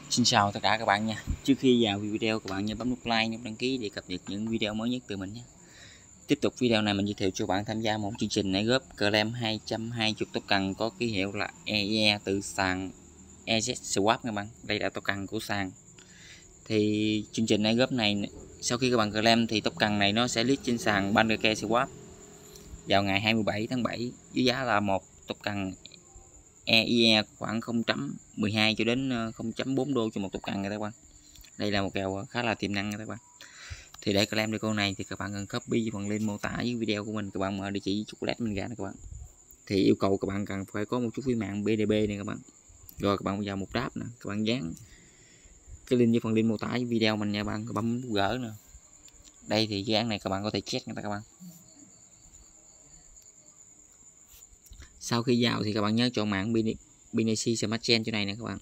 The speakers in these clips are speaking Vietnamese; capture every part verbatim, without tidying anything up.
Xin chào tất cả các bạn nha. Trước khi vào video các bạn nhớ bấm nút like, nút đăng ký để cập nhật những video mới nhất từ mình nhé. Tiếp tục video này mình giới thiệu cho bạn tham gia một chương trình nảy góp Claim hai trăm hai mươi token có ký hiệu là e e từ sàn e zét Swap các bạn. Đây là token của sàn. Thì chương trình nảy góp này sau khi các bạn claim thì token này nó sẽ list trên sàn Pancake Swap vào ngày hai mươi bảy tháng bảy với giá là một token e e khoảng không chấm mười hai cho đến không chấm bốn đô cho một token nha các bạn. Đây là một kèo khá là tiềm năng nha các bạn. Thì để claim được con này thì các bạn cần copy phần link mô tả với video của mình, các bạn mở địa chỉ chocolate mình ra nè các bạn. Thì yêu cầu các bạn cần phải có một chút phí mạng bê đê bê này các bạn. Rồi các bạn vào một tab nè, các bạn dán cái link với phần link mô tả với video mình nha các bạn, các bạn bấm gỡ nè. Đây thì dự án này các bạn có thể check nha các bạn. Sau khi vào thì các bạn nhớ chọn mạng Binance Smart Chain chỗ này nè các bạn.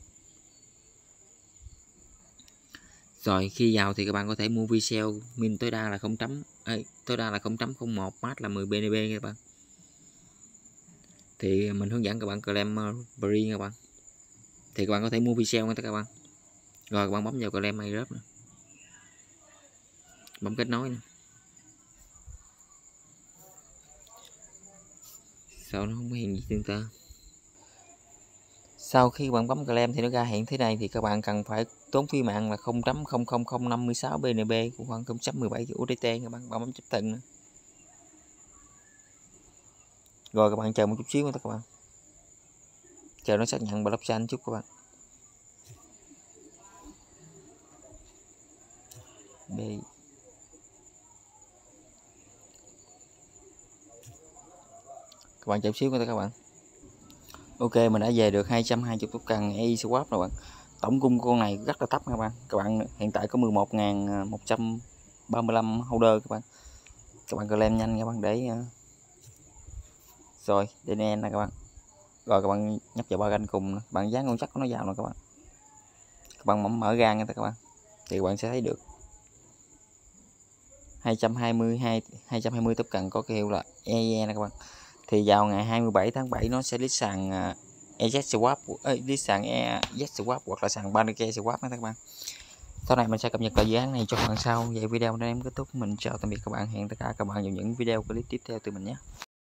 Rồi khi vào thì các bạn có thể mua video min tối đa là không chấm ê, tối đa là không chấm không một mát là mười bê đê bê các bạn. Thì mình hướng dẫn các bạn claim free nha các bạn. Thì các bạn có thể mua video nha các bạn. Rồi các bạn bấm vào claim airdrop nè. Bấm kết nối nè. Sao nó không có hiện gì tương tự. Sau khi bạn bấm claim thì nó ra hiện thế này thì các bạn cần phải tốn phí mạng là không chấm không không không năm sáu bê en bê của khoảng không chấm mười bảy u đê tê các bạn. Bạn bấm chấp thuận nữa. Rồi các bạn chờ một chút xíu nữa các bạn. Chờ nó xác nhận blockchain chút các bạn. Đây. Các bạn chờ xíu nữa các bạn. Ok, mình đã về được hai trăm hai mươi token e e Swap rồi bạn. Tổng cung con này rất là thấp các bạn. Các bạn hiện tại có mười một nghìn một trăm ba mươi lăm holder các bạn. Các bạn claim nhanh các bạn để rồi để nè các bạn. Rồi các bạn nhấp vào ba ganh cùng, các bạn dán con chắc của nó vào nè các bạn. Các bạn mở mở ra nha các bạn. Thì các bạn sẽ thấy được hai trăm hai mươi hai hai trăm hai mươi token có kêu là e e nè các bạn. Thì vào ngày hai mươi bảy tháng bảy nó sẽ list sàn e zét Swap, ơi list sàn e zét Swap hoặc là sàn Pancake Swap nha các bạn. Sau này mình sẽ cập nhật lại dự án này cho các bạn sau. Vậy video đến em kết thúc, mình chào tạm biệt các bạn, hẹn tất cả các bạn vào những video clip tiếp theo từ mình nhé.